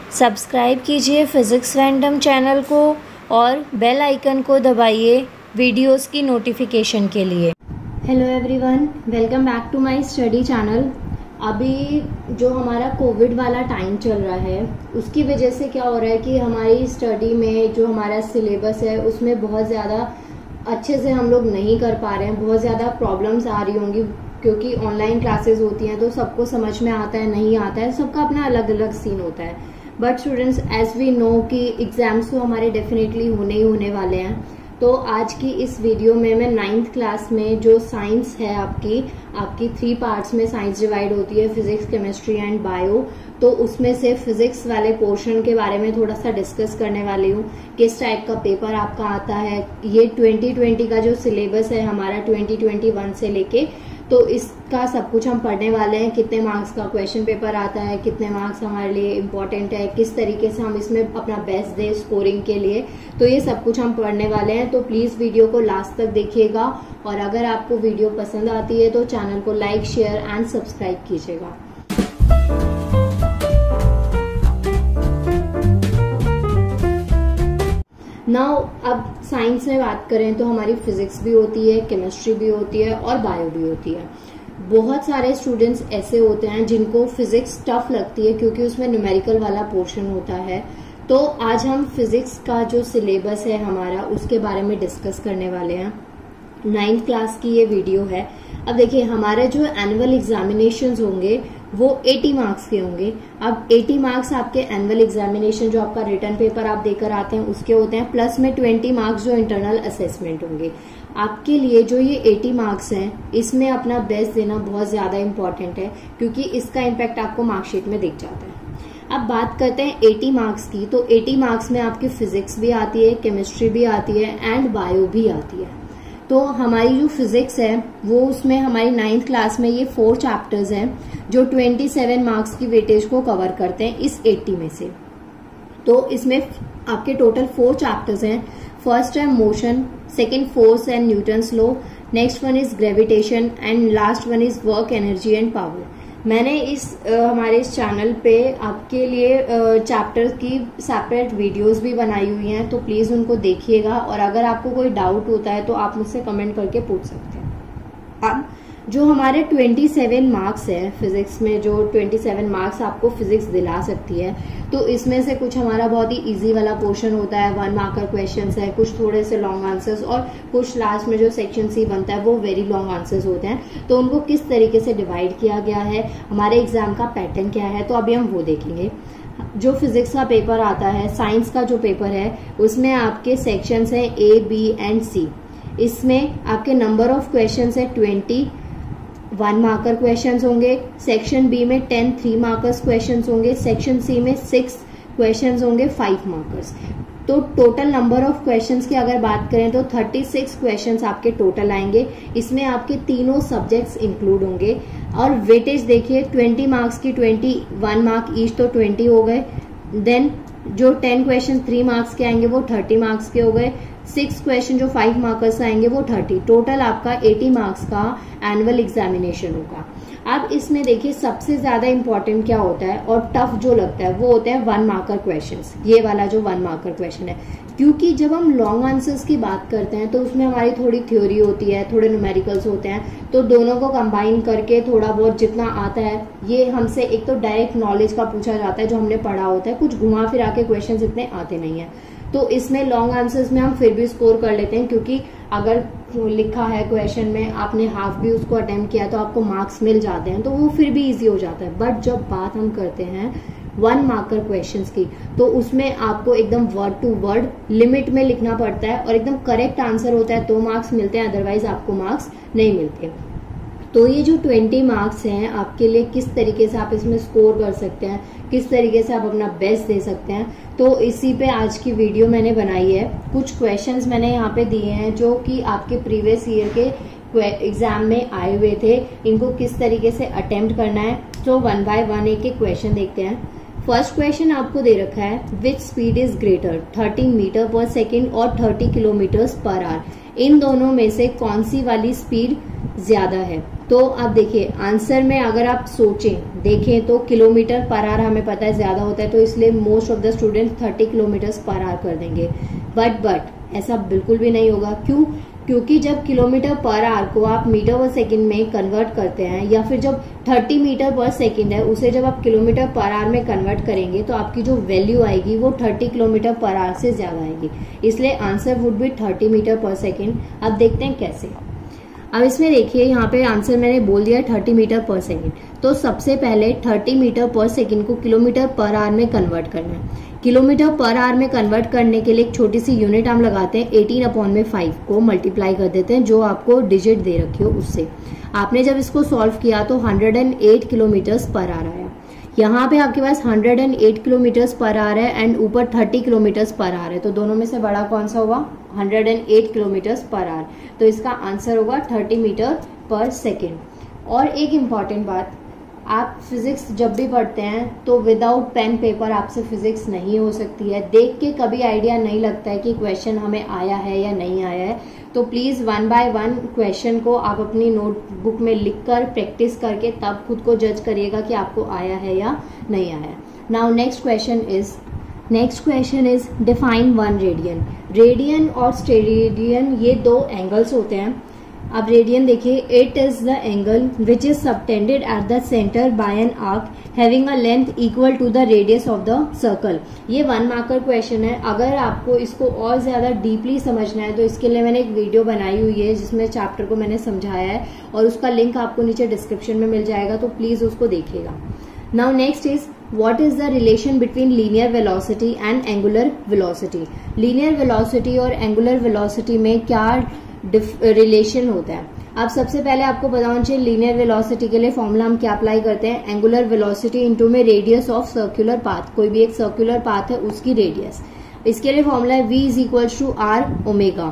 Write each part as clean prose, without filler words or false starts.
Subscribe कीजिए physics random channel को और बेल आइकन को दबाइए वीडियोस की नोटिफिकेशन के लिए। Hello everyone, welcome back to my study channel. अभी जो हमारा कोविड वाला टाइम चल रहा है उसकी वजह से क्या हो रहा है कि हमारी स्टडी में जो हमारा सिलेबस है उसमें बहुत ज़्यादा अच्छे से हम लोग नहीं कर पा रहे हैं। बहुत ज़्यादा प्रॉब्लम्स आ रही होंगी क्योंकि ऑनलाइन क्लासेस होती हैं तो सबको समझ में आता है नहीं आता है, सबका अपना अलग अलग सीन होता है। But students, as we know कि एग्जाम्स तो हमारे डेफिनेटली होने ही होने वाले हैं। तो आज की इस वीडियो में मैं 9th क्लास में जो साइंस है आपकी 3 पार्ट्स में साइंस डिवाइड होती है, फिजिक्स, केमिस्ट्री एंड बायो। तो उसमें से फिजिक्स वाले पोर्शन के बारे में थोड़ा सा डिस्कस करने वाली हूँ। किस टाइप का पेपर आपका आता है, ये 2020 का जो सिलेबस है हमारा 2021 से लेके, तो इसका सब कुछ हम पढ़ने वाले हैं। कितने मार्क्स का क्वेश्चन पेपर आता है, कितने मार्क्स हमारे लिए इम्पोर्टेंट है, किस तरीके से हम इसमें अपना बेस्ट दें स्कोरिंग के लिए, तो ये सब कुछ हम पढ़ने वाले हैं। तो प्लीज वीडियो को लास्ट तक देखिएगा और अगर आपको वीडियो पसंद आती है तो चैनल को लाइक, शेयर एंड सब्सक्राइब कीजिएगा। नाउ अब साइंस में बात करें तो हमारी फिजिक्स भी होती है, केमिस्ट्री भी होती है और बायो भी होती है। बहुत सारे स्टूडेंट्स ऐसे होते हैं जिनको फिजिक्स टफ लगती है क्योंकि उसमें न्यूमेरिकल वाला पोर्शन होता है। तो आज हम फिजिक्स का जो सिलेबस है हमारा उसके बारे में डिस्कस करने वाले हैं। 9th क्लास की ये वीडियो है। अब देखिए, हमारे जो एनुअल एग्जामिनेशंस होंगे वो 80 मार्क्स के होंगे। अब 80 मार्क्स आपके एनुअल एग्जामिनेशन जो आपका रिटर्न पेपर आप देकर आते हैं उसके होते हैं, प्लस में 20 मार्क्स जो इंटरनल असेसमेंट होंगे। आपके लिए जो ये 80 मार्क्स हैं इसमें अपना बेस्ट देना बहुत ज्यादा इंपॉर्टेंट है क्योंकि इसका इम्पैक्ट आपको मार्कशीट में दिख जाता है। अब बात करते हैं 80 मार्क्स की, तो 80 मार्क्स में आपकी फिजिक्स भी आती है, केमिस्ट्री भी आती है एंड बायो भी आती है। तो हमारी जो फिजिक्स है वो उसमें हमारी 9th क्लास में ये 4 चैप्टर्स हैं जो 27 मार्क्स की वेटेज को कवर करते हैं इस 80 में से। तो इसमें आपके टोटल 4 चैप्टर्स हैं। फर्स्ट है motion, second force and Newton's law, next one is gravitation and last one is work, energy and power. मैंने हमारे इस चैनल पे आपके लिए चैप्टर की सेपरेट वीडियोस भी बनाई हुई हैं, तो प्लीज उनको देखिएगा और अगर आपको कोई डाउट होता है तो आप मुझसे कमेंट करके पूछ सकते हैं। अब जो हमारे 27 मार्क्स है फिजिक्स में, जो 27 मार्क्स आपको फिजिक्स दिला सकती है, तो इसमें से कुछ हमारा बहुत ही इजी वाला पोर्शन होता है, 1 मार्कर क्वेश्चंस है, कुछ थोड़े से लॉन्ग आंसर्स और कुछ लास्ट में जो सेक्शन सी बनता है वो वेरी लॉन्ग आंसर्स होते हैं। तो उनको किस तरीके से डिवाइड किया गया है, हमारे एग्जाम का पैटर्न क्या है, तो अभी हम वो देखेंगे। जो फिजिक्स का पेपर आता है, साइंस का जो पेपर है उसमें आपके सेक्शंस है A, B एंड C। इसमें आपके नंबर ऑफ क्वेश्चंस है 20 1 मार्कर क्वेश्चंस होंगे। सेक्शन बी में 10 3 मार्कर्स क्वेश्चंस होंगे। सेक्शन सी में 6 क्वेश्चंस होंगे 5 मार्कर्स। तो टोटल नंबर ऑफ क्वेश्चंस की अगर बात करें तो 36 क्वेश्चंस आपके टोटल आएंगे। इसमें आपके तीनों सब्जेक्ट्स इंक्लूड होंगे और वेटेज देखिए 20 मार्क्स की 21 मार्क ईच, तो 20 हो गए। देन जो 10 क्वेश्चन 3 मार्क्स के आएंगे वो 30 मार्क्स के हो गए। 6 क्वेश्चन जो 5 मार्कर्स आएंगे वो 30। टोटल आपका 80 मार्क्स का एनुअल एग्जामिनेशन होगा। अब इसमें देखिए सबसे ज्यादा इंपॉर्टेंट क्या होता है और टफ जो लगता है वो होता है 1 मार्कर क्वेश्चंस। ये वाला जो 1 मार्कर क्वेश्चन है, क्योंकि जब हम लॉन्ग आंसर्स की बात करते हैं तो उसमें हमारी थोड़ी थ्योरी होती है, थोड़े न्यूमेरिकल्स होते हैं, तो दोनों को कंबाइन करके थोड़ा बहुत जितना आता है ये हमसे एक तो डायरेक्ट नॉलेज का पूछा जाता है जो हमने पढ़ा होता है, कुछ घुमा फिरा के क्वेश्चन इतने आते नहीं है। तो इसमें लॉन्ग आंसर्स में हम फिर भी स्कोर कर लेते हैं क्योंकि अगर लिखा है क्वेश्चन में आपने हाफ भी उसको अटेम्प्ट किया तो आपको मार्क्स मिल जाते हैं, तो वो फिर भी इजी हो जाता है। बट जब बात हम करते हैं 1 मार्कर क्वेश्चंस की तो उसमें आपको एकदम वर्ड टू वर्ड लिमिट में लिखना पड़ता है और एकदम करेक्ट आंसर होता है तो मार्क्स मिलते हैं, अदरवाइज आपको मार्क्स नहीं मिलते। तो ये जो 20 मार्क्स हैं आपके लिए किस तरीके से आप इसमें स्कोर कर सकते हैं, किस तरीके से आप अपना बेस्ट दे सकते हैं, तो इसी पे आज की वीडियो मैंने बनाई है। कुछ क्वेश्चंस मैंने यहाँ पे दिए हैं जो कि आपके प्रीवियस ईयर के एग्जाम में आए हुए थे, इनको किस तरीके से अटेम्प्ट करना है। तो 1 बाय 1 एक एक क्वेश्चन देखते हैं। फर्स्ट क्वेश्चन आपको दे रखा है, which speed is greater, 30 metre per second और 30 किलोमीटर पर आवर। इन दोनों में से कौन सी वाली स्पीड ज्यादा है। तो अब देखिए आंसर में अगर आप सोचें देखें तो किलोमीटर पर आवर हमें पता है ज्यादा होता है, तो इसलिए most of the student 30 kilometre per hour कर देंगे। बट ऐसा बिल्कुल भी नहीं होगा। क्यों? क्योंकि जब किलोमीटर पर आवर को आप मीटर पर सेकंड में कन्वर्ट करते हैं, या फिर जब 30 मीटर पर सेकंड है उसे जब आप किलोमीटर पर आवर में कन्वर्ट करेंगे तो आपकी जो वैल्यू आएगी वो 30 किलोमीटर पर आवर से ज्यादा आएगी। इसलिए answer would be 30 metre per second. अब देखते हैं कैसे। अब इसमें देखिए यहाँ पे आंसर मैंने बोल दिया 30 मीटर पर सेकंड। तो सबसे पहले 30 मीटर पर सेकंड को किलोमीटर पर आवर में कन्वर्ट करना है। किलोमीटर पर आवर में कन्वर्ट करने के लिए एक छोटी सी यूनिट हम लगाते हैं, 18/5 को मल्टीप्लाई कर देते हैं जो आपको डिजिट दे रखी हो उससे। आपने जब इसको सॉल्व किया तो 108 किलोमीटर पर आवर आया। यहाँ पे आपके पास 108 किलोमीटर पर आवर है एंड ऊपर 30 किलोमीटर पर आवर है, तो दोनों में से बड़ा कौन सा हुआ? 108 किलोमीटर पर आवर। तो इसका आंसर होगा 30 मीटर पर सेकेंड। और एक इम्पॉर्टेंट बात, आप फिजिक्स जब भी पढ़ते हैं तो विदाउट पेन पेपर आपसे फिजिक्स नहीं हो सकती है। देख के कभी आइडिया नहीं लगता है कि क्वेश्चन हमें आया है या नहीं आया है। तो प्लीज 1 बाय 1 क्वेश्चन को आप अपनी नोटबुक में लिखकर प्रैक्टिस करके तब खुद को जज करिएगा कि आपको आया है या नहीं आया है। Now next question is define 1 radian. Radian और स्टेरेडियन ये दो एंगल्स होते हैं। अब रेडियन देखिए, it is the angle which is subtended at the centre by an arc having a length equal to the radius of the circle. ये 1 marker question है। अगर आपको इसको और ज्यादा डीपली समझना है तो इसके लिए मैंने एक वीडियो बनाई हुई है जिसमें चैप्टर को मैंने समझाया है और उसका लिंक आपको नीचे डिस्क्रिप्शन में मिल जाएगा, तो प्लीज उसको देखिएगा। Now next is what is the relation between linear velocity and angular velocity? linear velocity और angular velocity में क्या रिलेशन होता है? अब सबसे पहले आपको पता होना चाहिए लीनियर वेलोसिटी के लिए फॉर्मूला हम क्या अप्लाई करते हैं? एंगुलर वेलोसिटी इनटू में रेडियस ऑफ सर्कुलर पाथ। कोई भी एक सर्कुलर पाथ है उसकी रेडियस। इसके लिए फॉर्मूला है v is equal to r omega.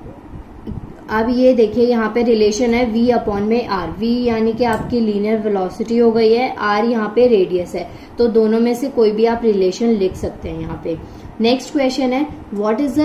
अब ये देखिए यहाँ पे रिलेशन है v अपॉन में r। v यानी कि आपकी लीनियर वेलोसिटी हो गई है, r यहाँ पे रेडियस है, तो दोनों में से कोई भी आप रिलेशन लिख सकते हैं यहाँ पे। नेक्स्ट क्वेश्चन है what is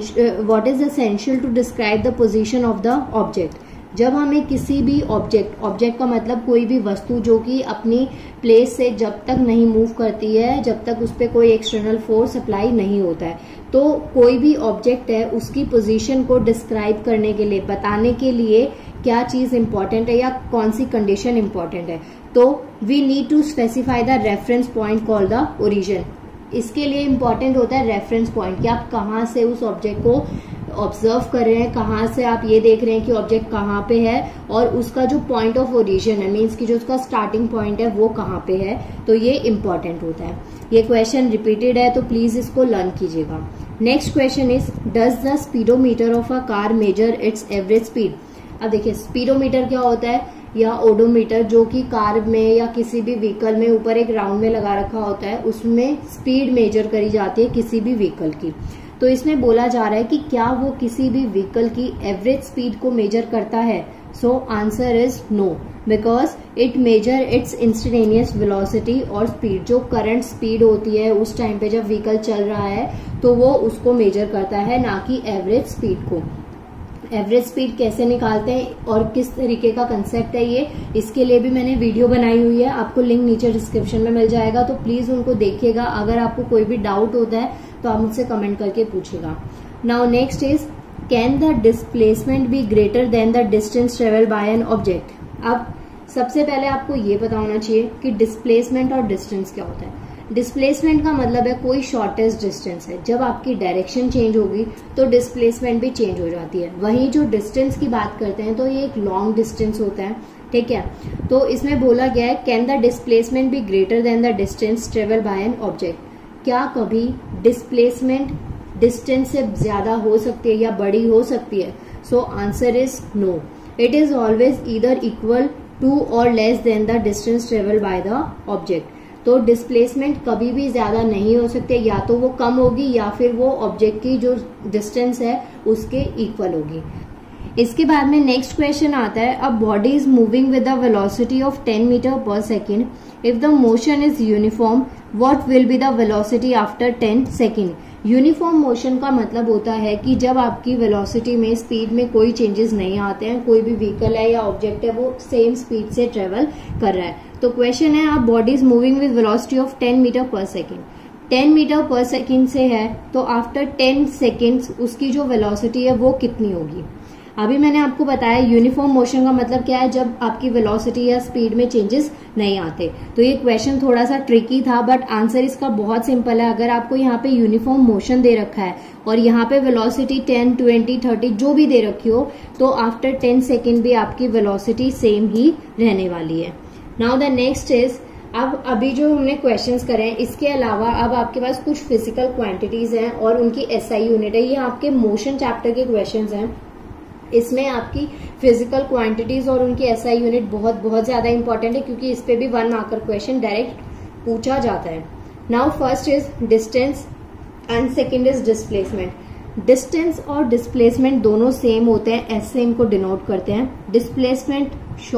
the essential to describe the position of the object. जब हमें किसी भी ऑब्जेक्ट का मतलब कोई भी वस्तु जो कि अपनी प्लेस से जब तक नहीं मूव करती है, जब तक उस पर कोई एक्सटर्नल फोर्स अप्लाई नहीं होता है, तो कोई भी ऑब्जेक्ट है उसकी पोजीशन को डिस्क्राइब करने के लिए, बताने के लिए क्या चीज इंपॉर्टेंट है या कौन सी कंडीशन इंपॉर्टेंट है, तो we need to specify the reference point called the origin. इसके लिए इंपॉर्टेंट होता है रेफरेंस पॉइंट कि आप कहाँ से उस ऑब्जेक्ट को ऑब्जर्व कर रहे हैं, कहाँ से आप ये देख रहे हैं कि ऑब्जेक्ट कहाँ पे है और उसका जो पॉइंट ऑफ ओरिजिन है, मीन्स कि जो उसका स्टार्टिंग पॉइंट है वो कहाँ पे है, तो ये इंपॉर्टेंट होता है। ये क्वेश्चन रिपीटेड है तो प्लीज इसको लर्न कीजिएगा। Next question is does the speedometer of a car measure its average speed. अब देखिए स्पीडोमीटर क्या होता है या ओडोमीटर, जो कि कार में या किसी भी व्हीकल में ऊपर एक राउंड में लगा रखा होता है, उसमें स्पीड मेजर करी जाती है किसी भी व्हीकल की। तो इसमें बोला जा रहा है कि क्या वो किसी भी व्हीकल की एवरेज स्पीड को मेजर करता है। So answer is no, because it measure its instantaneous velocity और स्पीड। जो करंट स्पीड होती है उस टाइम पे जब व्हीकल चल रहा है तो वो उसको मेजर करता है, ना कि एवरेज स्पीड को। एवरेज स्पीड कैसे निकालते हैं और किस तरीके का कंसेप्ट है ये, इसके लिए भी मैंने वीडियो बनाई हुई है, आपको लिंक नीचे डिस्क्रिप्शन में मिल जाएगा, तो प्लीज उनको देखिएगा। अगर आपको कोई भी डाउट होता है तो आप मुझसे कमेंट करके पूछेगा। Now next is can the displacement be greater than the distance travel by an object. अब सबसे पहले आपको ये पता होना चाहिए कि डिस्प्लेसमेंट और डिस्टेंस क्या होता है। डिस्प्लेसमेंट का मतलब है कोई शॉर्टेस्ट डिस्टेंस है, जब आपकी डायरेक्शन चेंज होगी तो डिस्प्लेसमेंट भी चेंज हो जाती है। वहीं जो डिस्टेंस की बात करते हैं तो ये एक लॉन्ग डिस्टेंस होता है, ठीक है। तो इसमें बोला गया है can the displacement be greater than the distance travel by an object. क्या कभी डिस्प्लेसमेंट डिस्टेंस से ज्यादा हो सकती है या बड़ी हो सकती है? So answer is no, it is always either equal to और less than the distance travel by the object. तो डिस्प्लेसमेंट कभी भी ज्यादा नहीं हो सकते, या तो वो कम होगी या फिर वो ऑब्जेक्ट की जो डिस्टेंस है उसके इक्वल होगी। इसके बाद में नेक्स्ट क्वेश्चन आता है a body is moving with the velocity of 10 metre per second if the motion is uniform what will be the velocity after 10 second. Uniform motion का मतलब होता है कि जब आपकी वेलोसिटी में, स्पीड में कोई चेंजेस नहीं आते हैं, कोई भी व्हीकल है या ऑब्जेक्ट है वो सेम स्पीड से ट्रेवल कर रहा है। तो क्वेश्चन है, आप body is moving with velocity of 10 metre per second. 10 metre per second से है तो आफ्टर 10 सेकेंड्स उसकी जो वेलोसिटी है वो कितनी होगी। अभी मैंने आपको बताया यूनिफॉर्म मोशन का मतलब क्या है, जब आपकी वेलोसिटी या स्पीड में चेंजेस नहीं आते। तो ये क्वेश्चन थोड़ा सा ट्रिकी था बट आंसर इसका बहुत सिंपल है। अगर आपको यहाँ पे यूनिफॉर्म मोशन दे रखा है और यहाँ पे वेलोसिटी 10, 20, 30 जो भी दे रखी हो तो आफ्टर 10 सेकेंड भी आपकी वेलोसिटी सेम ही रहने वाली है। नाउ द नेक्स्ट इज, अब अभी जो हमने क्वेश्चंस करे हैं इसके अलावा अब आपके पास कुछ फिजिकल क्वांटिटीज हैं और उनकी एसआई यूनिट है। ये आपके मोशन चैप्टर के क्वेश्चंस हैं। इसमें आपकी फिजिकल क्वांटिटीज और उनकी एसआई यूनिट बहुत ज्यादा इंपॉर्टेंट है क्योंकि इस पे भी 1 मार्कर क्वेश्चन डायरेक्ट पूछा जाता है। Now first is distance and second is displacement. Distance और डिस्प्लेसमेंट दोनों सेम होते हैं, ऐसे इनको डिनोट करते हैं। डिस्प्लेसमेंट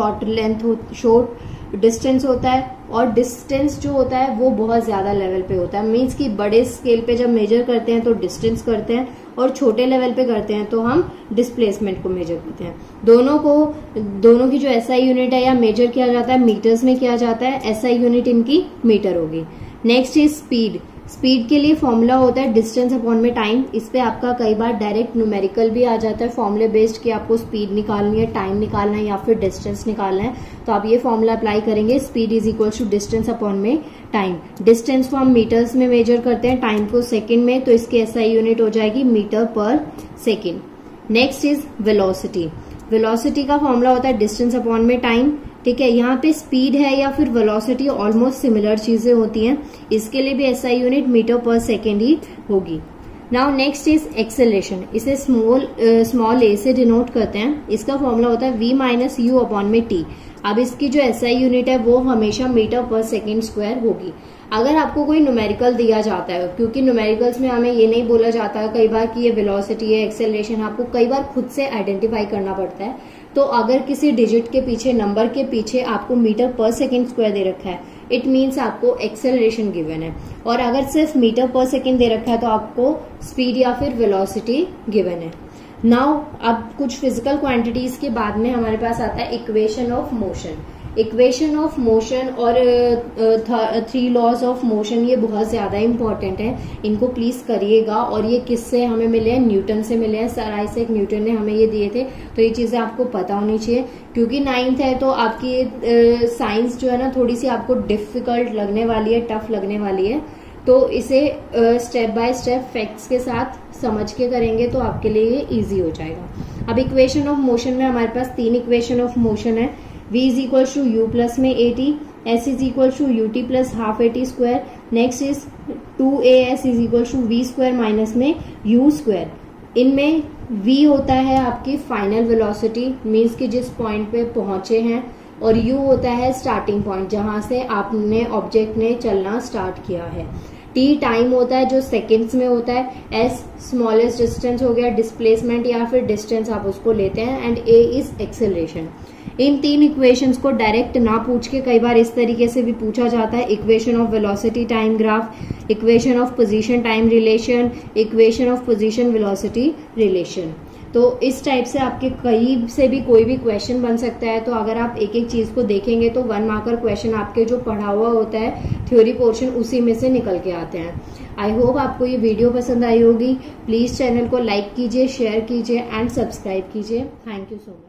शॉर्ट डिस्टेंस होता है और डिस्टेंस जो होता है वो बहुत ज्यादा लेवल पे होता है। मीन्स कि बड़े स्केल पे जब मेजर करते हैं तो डिस्टेंस करते हैं और छोटे लेवल पे करते हैं तो हम डिस्प्लेसमेंट को मेजर करते हैं। दोनों की जो एसआई यूनिट है या मेजर किया जाता है मीटर्स में किया जाता है, एसआई यूनिट इनकी मीटर होगी। Next is speed. स्पीड के लिए फॉर्मूला होता है डिस्टेंस अपॉन में टाइम। इस पे आपका कई बार डायरेक्ट न्यूमेरिकल भी आ जाता है फॉर्मूले बेस्ड कि आपको स्पीड निकालनी है, टाइम निकालना है या फिर डिस्टेंस निकालना है, तो आप ये फॉर्मूला अप्लाई करेंगे। Speed is equal to distance upon में टाइम। डिस्टेंस को हम मीटर्स में मेजर करते हैं, टाइम को सेकेंड में, तो इसकी एसआई यूनिट हो जाएगी metre per second. Next is velocity. Velocity का फॉर्मूला होता है डिस्टेंस अपॉन में टाइम। ठीक है, यहाँ पे स्पीड है या फिर वेलोसिटी ऑलमोस्ट सिमिलर चीजें होती हैं, इसके लिए भी SI unit metre per second ही होगी। Now next is acceleration. इसे स्मॉल ए से डिनोट करते हैं। इसका फॉर्मूला होता है v माइनस यू अपॉन में टी। अब इसकी जो एसआई यूनिट है वो हमेशा मीटर पर सेकेंड स्क्वायर होगी। अगर आपको कोई न्यूमेरिकल दिया जाता है, क्योंकि न्यूमेरिकल्स में हमें ये नहीं बोला जाता कई बार कि ये वेलोसिटी है, एक्सेलरेशन, आपको कई बार खुद से आइडेंटिफाई करना पड़ता है। तो अगर किसी डिजिट के पीछे, नंबर के पीछे आपको मीटर पर सेकेंड स्क्वायर दे रखा है, इट मीन्स आपको एक्सेलरेशन गिवन है। और अगर सिर्फ मीटर पर सेकेंड दे रखा है तो आपको स्पीड या फिर वेलोसिटी गिवन है। नाउ अब कुछ फिजिकल क्वांटिटीज के बाद में हमारे पास आता है equation of motion. Equation of motion और 3 लॉज ऑफ मोशन, ये बहुत ज्यादा इंपॉर्टेंट है, इनको प्लीज करिएगा। और ये किससे हमें मिले हैं? न्यूटन से मिले हैं। सर आइजैक न्यूटन ने हमें ये दिए थे, तो ये चीजें आपको पता होनी चाहिए। क्योंकि 9th है तो आपकी साइंस जो है ना थोड़ी सी आपको डिफिकल्ट लगने वाली है, टफ लगने वाली है, तो इसे स्टेप बाय स्टेप फैक्ट्स के साथ समझ के करेंगे तो आपके लिए ये इजी हो जाएगा। अब इक्वेशन ऑफ मोशन में हमारे पास 3 इक्वेशन ऑफ मोशन है। v is equal to u plus में at, s is equal to ut plus half at square. Next is 2as is equal to v square minus में u square. इनमें v होता है आपकी final velocity, means कि जिस point पे पहुंचे हैं, और u होता है स्टार्टिंग पॉइंट जहां से आपने ऑब्जेक्ट ने चलना स्टार्ट किया है। t टाइम होता है जो सेकेंड्स में होता है। s स्मॉलेस्ट डिस्टेंस हो गया, डिस्प्लेसमेंट या फिर डिस्टेंस आप उसको लेते हैं, एंड a इज एक्सेलरेशन। इन 3 इक्वेशंस को डायरेक्ट ना पूछ के कई बार इस तरीके से भी पूछा जाता है, equation of velocity time graph, equation of position time relation, equation of position velocity relation. तो इस टाइप से आपके कहीं से भी कोई भी क्वेश्चन बन सकता है। तो अगर आप एक एक चीज को देखेंगे तो 1 मार्कर क्वेश्चन आपके जो पढ़ा हुआ होता है थ्योरी पोर्शन, उसी में से निकल के आते हैं। आई होप आपको ये वीडियो पसंद आई होगी। प्लीज चैनल को लाइक कीजिए, शेयर कीजिए एंड सब्सक्राइब कीजिए। Thank you so much.